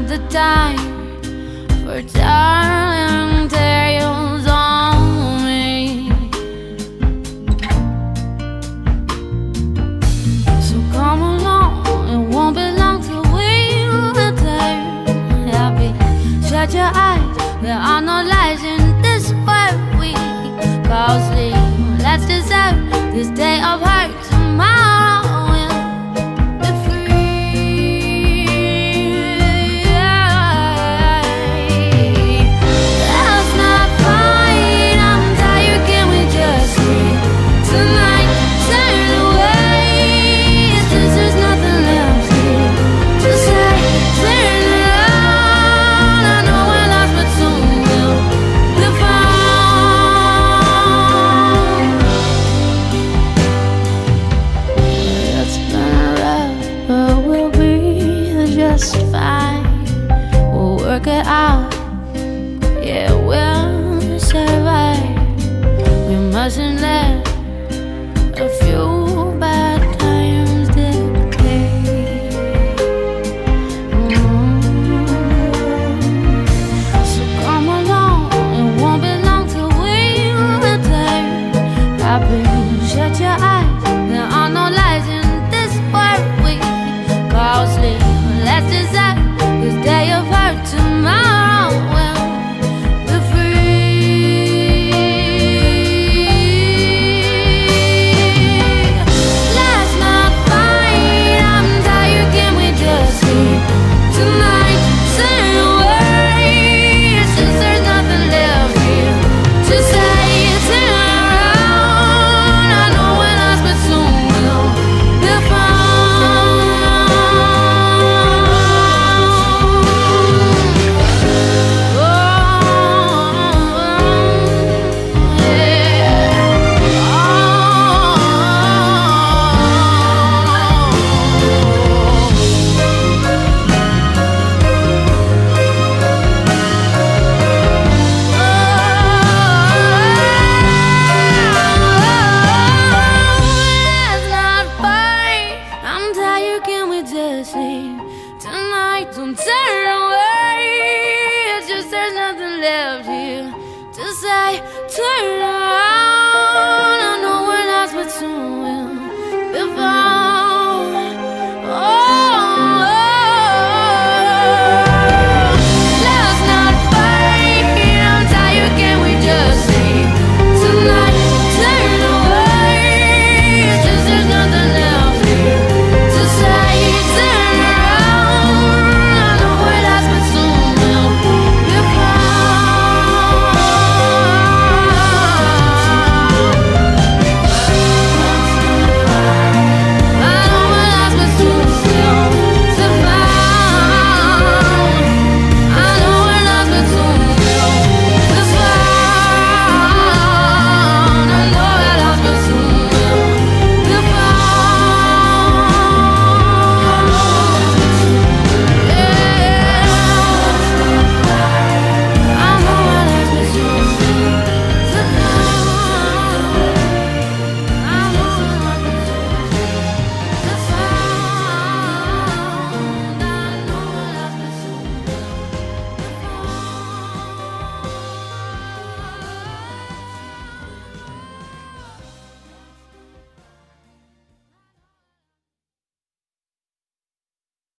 the time for telling tales on me. So come along, it won't be long till we're happy. Shut your eyes, there are no lies in this world we call sleep. Let's deserve this day of hurt. Tomorrow we'll be free. Let's not fight, I'm tired, can we just sleep tonight? Turn away, since there's nothing left here to say. Turn around, I know we're lost, but soon we'll be found. It's been rough, but we'll be just fine. We'll work it out, yeah, we'll survive. We mustn't let a few bad times dictate. So come along, it won't be long till we return happy.